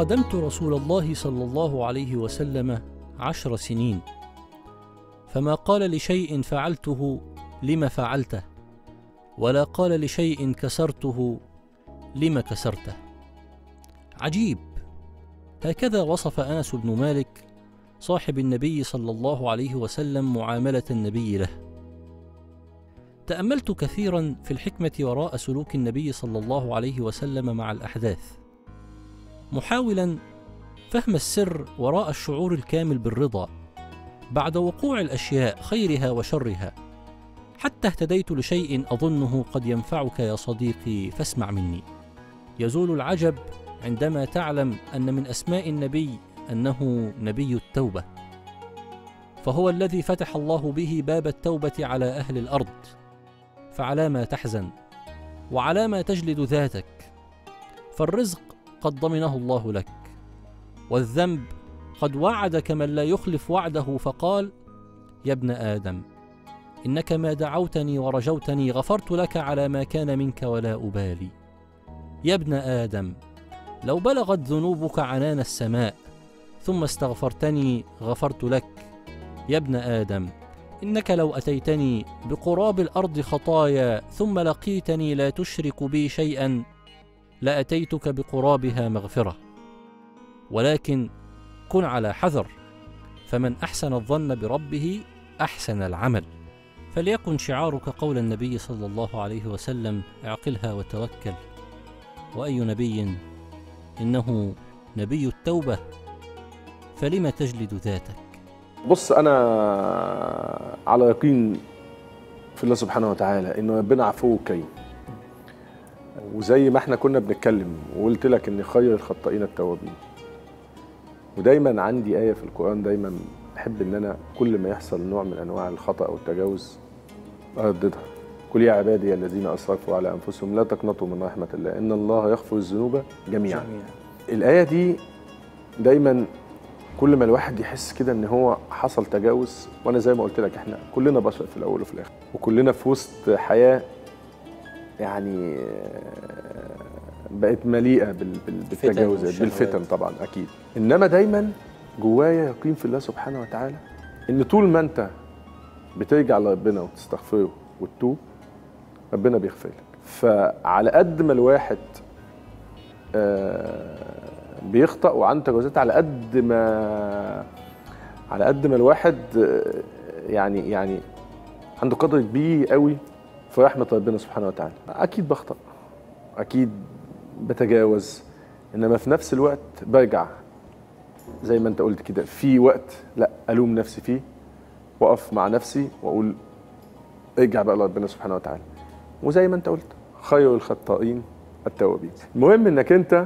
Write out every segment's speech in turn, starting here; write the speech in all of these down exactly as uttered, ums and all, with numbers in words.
خدمت رسول الله صلى الله عليه وسلم عشر سنين، فما قال لشيء فعلته لم فعلته، ولا قال لشيء كسرته لم كسرته. عجيب، هكذا وصف أنس بن مالك صاحب النبي صلى الله عليه وسلم معاملة النبي له. تأملت كثيرا في الحكمة وراء سلوك النبي صلى الله عليه وسلم مع الأحداث، محاولا فهم السر وراء الشعور الكامل بالرضا بعد وقوع الأشياء خيرها وشرها، حتى اهتديت لشيء أظنه قد ينفعك يا صديقي فاسمع مني. يزول العجب عندما تعلم أن من أسماء النبي أنه نبي التوبة، فهو الذي فتح الله به باب التوبة على أهل الأرض. فعلى ما تحزن وعلى ما تجلد ذاتك، فالرزق قد ضمنه الله لك، والذنب قد وعدك من لا يخلف وعده، فقال: يا ابن آدم إنك ما دعوتني ورجوتني غفرت لك على ما كان منك ولا أبالي. يا ابن آدم لو بلغت ذنوبك عنان السماء ثم استغفرتني غفرت لك. يا ابن آدم إنك لو أتيتني بقراب الأرض خطايا ثم لقيتني لا تشرك بي شيئا لأتيتك بقرابها مغفرة، ولكن كن على حذر، فمن أحسن الظن بربه أحسن العمل. فليكن شعارك قول النبي صلى الله عليه وسلم: اعقلها وتوكل. وأي نبي إنه نبي التوبة، فلم تجلد ذاتك؟ بص، أنا على يقين في الله سبحانه وتعالى إنه ربنا عفو كريم، وزي ما احنا كنا بنتكلم وقلت لك إن خير الخطائين التوابين. ودايما عندي آية في القرآن، دايما بحب إن أنا كل ما يحصل نوع من أنواع الخطأ أو التجاوز أرددها: قل يا عبادي الذين أسرفوا على أنفسهم لا تقنطوا من رحمة الله إن الله يغفر الذنوب جميعا. جميعا. الآية دي دايما كل ما الواحد يحس كده ان هو حصل تجاوز، وانا زي ما قلت لك احنا كلنا بشر في الاول وفي الاخر، وكلنا في وسط حياه يعني بقت مليئه بالتجاوزات بالفتن طبعا اكيد. انما دايما جوايا يقين في الله سبحانه وتعالى ان طول ما انت بترجع لربنا وتستغفره وتتوب ربنا بيغفر لك. فعلى قد ما الواحد آه بيخطأ وعنده تجاوزات، على قد ما على قد ما الواحد يعني يعني عنده قدر كبير قوي في رحمة ربنا سبحانه وتعالى. أكيد بخطأ، أكيد بتجاوز، إنما في نفس الوقت برجع زي ما أنت قلت كده في وقت لا ألوم نفسي فيه، وأقف مع نفسي وأقول ارجع بقى لربنا سبحانه وتعالى. وزي ما أنت قلت خير الخطائين التوابين. المهم إنك أنت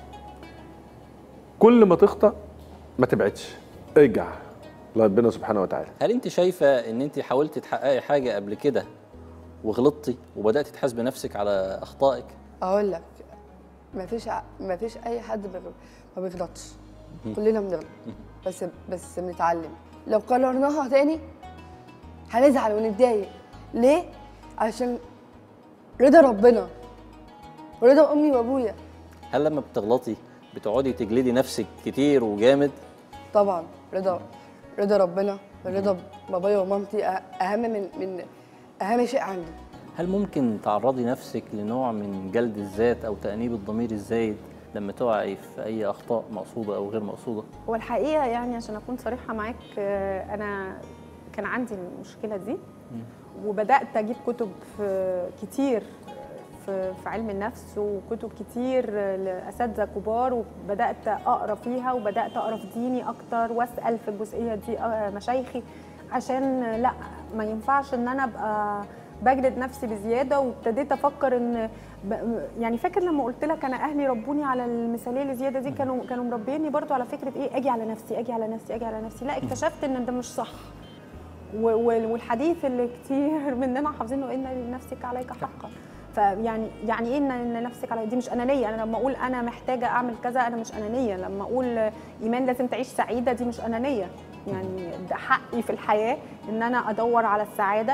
كل ما تخطأ ما تبعدش، ارجع لربنا سبحانه وتعالى. هل انت شايفه ان انت حاولتي تحققي حاجه قبل كده وغلطتي وبداتي تحاسبي نفسك على اخطائك؟ اقول لك، ما فيش ما فيش اي حد ما بيغلطش، كلنا بنغلط، بس بس بنتعلم. لو قررناها تاني هنزعل ونتضايق. ليه؟ عشان رضا ربنا ورضا امي وابويا. هل لما بتغلطي بتقعدي تجلدي نفسك كتير وجامد؟ طبعا رضا رضا ربنا ورضا بابايا ومامتي اهم من من اهم شيء عندي. هل ممكن تعرضي نفسك لنوع من جلد الذات او تأنيب الضمير الزايد لما تقعي في اي اخطاء مقصوده او غير مقصوده؟ هو الحقيقه يعني عشان اكون صريحه معاك، انا كان عندي المشكله دي، وبدات اجيب كتب كتير في علم النفس وكتب كتير لأساتذة كبار، وبدأت أقرأ فيها وبدأت أقرأ في ديني أكتر وأسأل في الجزئية دي مشايخي، عشان لا ما ينفعش إن أنا أبقى بجلد نفسي بزيادة. وابتديت أفكر إن يعني فاكر لما قلت لك أنا أهلي ربوني على المثالية الزيادة دي، كانوا كانوا مربيني برضو على فكرة إيه، أجي على نفسي أجي على نفسي أجي على نفسي. لا، اكتشفت إن ده مش صح. والحديث اللي كتير مننا حافظينه: إن لنفسك عليك حقا. فيعني يعني ايه ان نفسك على دي؟ مش انانيه. انا لما اقول انا محتاجه اعمل كذا انا مش انانيه. لما اقول ايمان لازم تعيش سعيده دي مش انانيه. يعني ده حقي في الحياه ان انا ادور على السعاده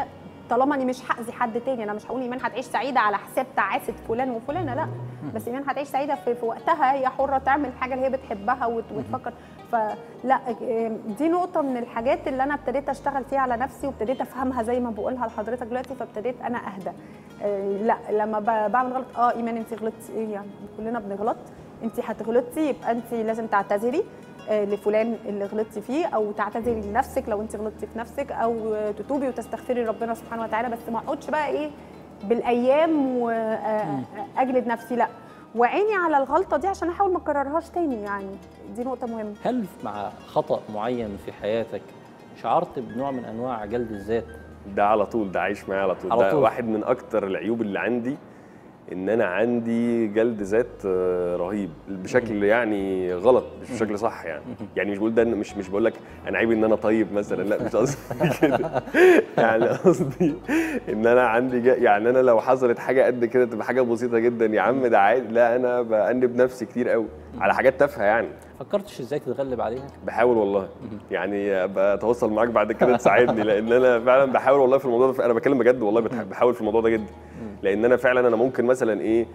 طالما اني مش هاذي حد تاني. انا مش هقول ايمان هتعيش سعيده على حساب تعاسه فلان وفلانه، لا، بس ايمان هتعيش سعيده في, في وقتها، هي حره تعمل الحاجه اللي هي بتحبها وت- وتفكر. فلا، دي نقطه من الحاجات اللي انا ابتديت اشتغل فيها على نفسي وابتديت افهمها زي ما بقولها لحضرتك دلوقتي، فابتديت انا اهدى. آه، لا، لما ب- بعمل غلط، اه ايمان انت غلطتي، ايه يعني كلنا بنغلط، انت هتغلطي يبقى انت لازم تعتذري آه، لفلان اللي غلطتي فيه، او تعتذري لنفسك لو انت غلطتي في نفسك، او آه، تتوبي وتستغفري ربنا سبحانه وتعالى. بس ما اقعدش بقى ايه بالايام واجلد نفسي، لا، وعيني على الغلطه دي عشان احاول ما اكررهاش تاني. يعني دي نقطه مهمه. هل مع خطأ معين في حياتك شعرت بنوع من انواع جلد الذات؟ ده على طول، ده عايش معايا على طول. على ده طول. واحد من اكتر العيوب اللي عندي، ان انا عندي جلد ذات آه، رهيب بشكل يعني غلط، مش بشكل صح. يعني يعني مش بقول ده، مش مش بقول لك انا عيب ان انا طيب مثلا، لا مش قصدي كده. يعني قصدي ان انا عندي جا يعني انا لو حصلت حاجه قد كده تبقى حاجه بسيطه جدا، يا عم ده عادي، لا انا بأنب نفسي كتير قوي على حاجات تافهه. يعني فكرتش ازاي تتغلب عليها؟ بحاول والله، يعني ابقى اتواصل معاك بعد كده تساعدني، لان انا فعلا بحاول والله في الموضوع ده. انا بتكلم بجد والله، بتح- بحاول في الموضوع ده جدا، لان انا فعلا انا ممكن مثلا ايه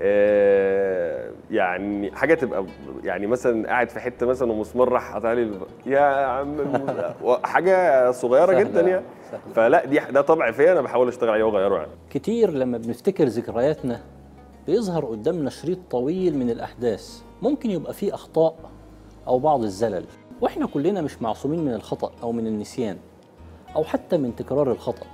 آه يعني حاجه تبقى يعني مثلا قاعد في حته مثلا ومسمار راح قطع لي يا عم المس- حاجه صغيره سهلة، جدا يعني. سهلة. فلا، دي ده طبع فيا، انا بحاول اشتغل عليه واغيره يعني. كتير لما بنفتكر ذكرياتنا بيظهر قدامنا شريط طويل من الأحداث، ممكن يبقى فيه أخطاء أو بعض الزلل، وإحنا كلنا مش معصومين من الخطأ أو من النسيان أو حتى من تكرار الخطأ.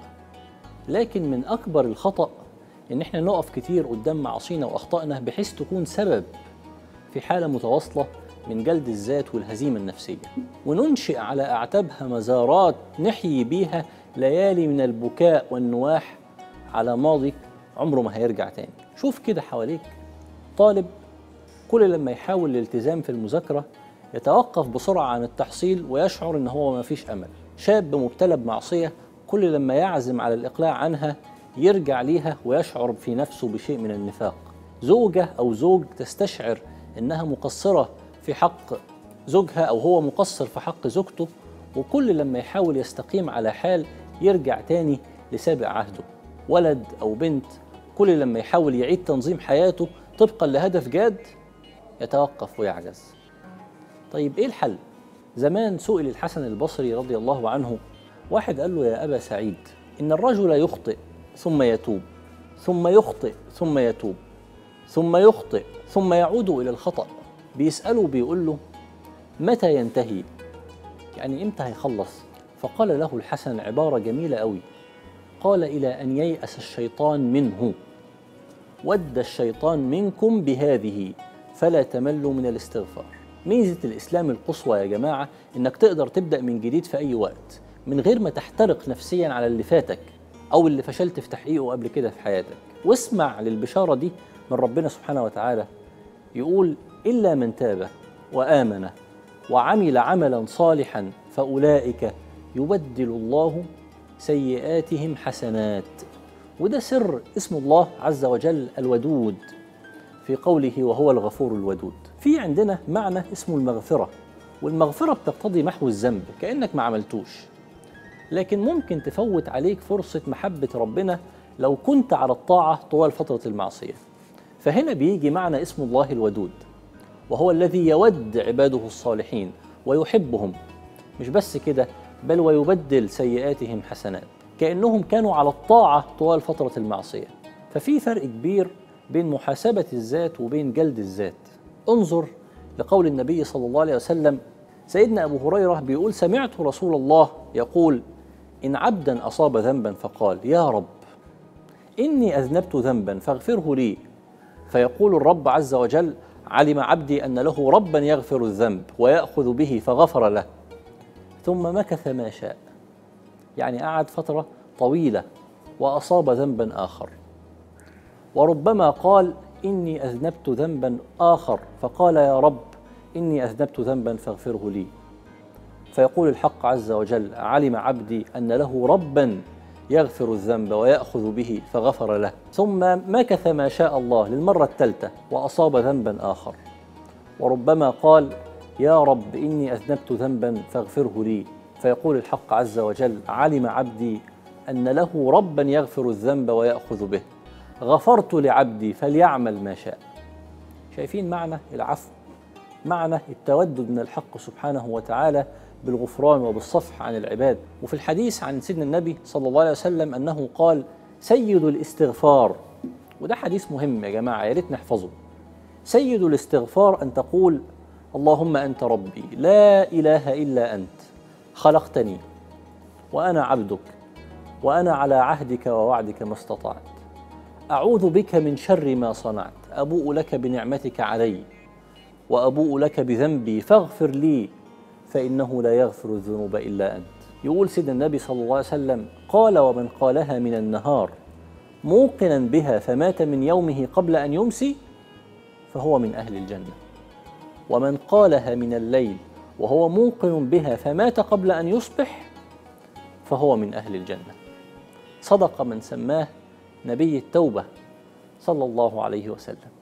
لكن من أكبر الخطأ إن إحنا نقف كتير قدام معاصينا وأخطائنا بحيث تكون سبب في حالة متواصلة من جلد الذات والهزيمة النفسية، وننشئ على أعتابها مزارات نحيي بيها ليالي من البكاء والنواح على ماضي عمره ما هيرجع تاني. شوف كده حواليك طالب كل لما يحاول الالتزام في المذاكرة يتوقف بسرعة عن التحصيل ويشعر إن هو ما فيش أمل. شاب مبتلى بمعصية كل لما يعزم على الإقلاع عنها يرجع ليها ويشعر في نفسه بشيء من النفاق. زوجة أو زوج تستشعر إنها مقصرة في حق زوجها أو هو مقصر في حق زوجته، وكل لما يحاول يستقيم على حال يرجع تاني لسابق عهده. ولد أو بنت كل لما يحاول يعيد تنظيم حياته طبقا لهدف جاد يتوقف ويعجز. طيب إيه الحل؟ زمان سئل الحسن البصري رضي الله عنه، واحد قال له يا أبا سعيد إن الرجل يخطئ ثم يتوب، ثم يخطئ ثم يتوب، ثم يخطئ ثم يعود إلى الخطأ. بيسأله بيقول له متى ينتهي؟ يعني إمتى هيخلص؟ فقال له الحسن عبارة جميلة قوي، قال إلى أن ييأس الشيطان منه. ود الشيطان منكم بهذه فلا تملوا من الاستغفار. ميزة الإسلام القصوى يا جماعة إنك تقدر تبدأ من جديد في أي وقت من غير ما تحترق نفسيا على اللي فاتك أو اللي فشلت في تحقيقه قبل كده في حياتك. واسمع للبشارة دي من ربنا سبحانه وتعالى، يقول إلا من تاب وآمن وعمل عملا صالحا فأولئك يبدل الله سيئاتهم حسنات. وده سر اسم الله عز وجل الودود في قوله وهو الغفور الودود. في عندنا معنى اسمه المغفرة، والمغفرة بتقتضي محو الذنب كأنك ما عملتوش، لكن ممكن تفوت عليك فرصة محبة ربنا لو كنت على الطاعة طوال فترة المعصية. فهنا بيجي معنى اسم الله الودود، وهو الذي يود عباده الصالحين ويحبهم، مش بس كده بل ويبدل سيئاتهم حسنات، كأنهم كانوا على الطاعة طوال فترة المعصية. ففي فرق كبير بين محاسبة الذات وبين جلد الذات. انظر لقول النبي صلى الله عليه وسلم، سيدنا أبو هريرة بيقول سمعت رسول الله يقول إن عبدا أصاب ذنبا فقال يا رب إني أذنبت ذنبا فاغفره لي، فيقول الرب عز وجل علم عبدي أن له ربا يغفر الذنب ويأخذ به فغفر له، ثم مكث ما شاء، يعني قعد فترة طويلة وأصاب ذنبا آخر. وربما قال إني أذنبت ذنبا آخر فقال يا رب إني أذنبت ذنبا فاغفره لي، فيقول الحق عز وجل علم عبدي أن له ربا يغفر الذنب ويأخذ به فغفر له، ثم مكث ما شاء الله للمرة الثالثة وأصاب ذنبا آخر. وربما قال يا رب إني أذنبت ذنبا فاغفره لي، فيقول الحق عز وجل علم عبدي أن له ربا يغفر الذنب ويأخذ به، غفرت لعبدي فليعمل ما شاء. شايفين معنى العفو، معنى التودد من الحق سبحانه وتعالى بالغفران وبالصفح عن العباد. وفي الحديث عن سيدنا النبي صلى الله عليه وسلم أنه قال: سيد الاستغفار، وده حديث مهم يا جماعة يا ريت نحفظه. سيد الاستغفار أن تقول: اللهم أنت ربي لا إله إلا أنت، خلقتني وأنا عبدك، وأنا على عهدك ووعدك ما استطعت، أعوذ بك من شر ما صنعت، أبوء لك بنعمتك علي وأبوء لك بذنبي فاغفر لي فإنه لا يغفر الذنوب إلا أنت. يقول سيدنا النبي صلى الله عليه وسلم: قال: ومن قالها من النهار موقنا بها فمات من يومه قبل أن يمسي فهو من أهل الجنة، ومن قالها من الليل وهو موقن بها فمات قبل أن يصبح فهو من أهل الجنة. صدق من سماه نبي التوبة صلى الله عليه وسلم.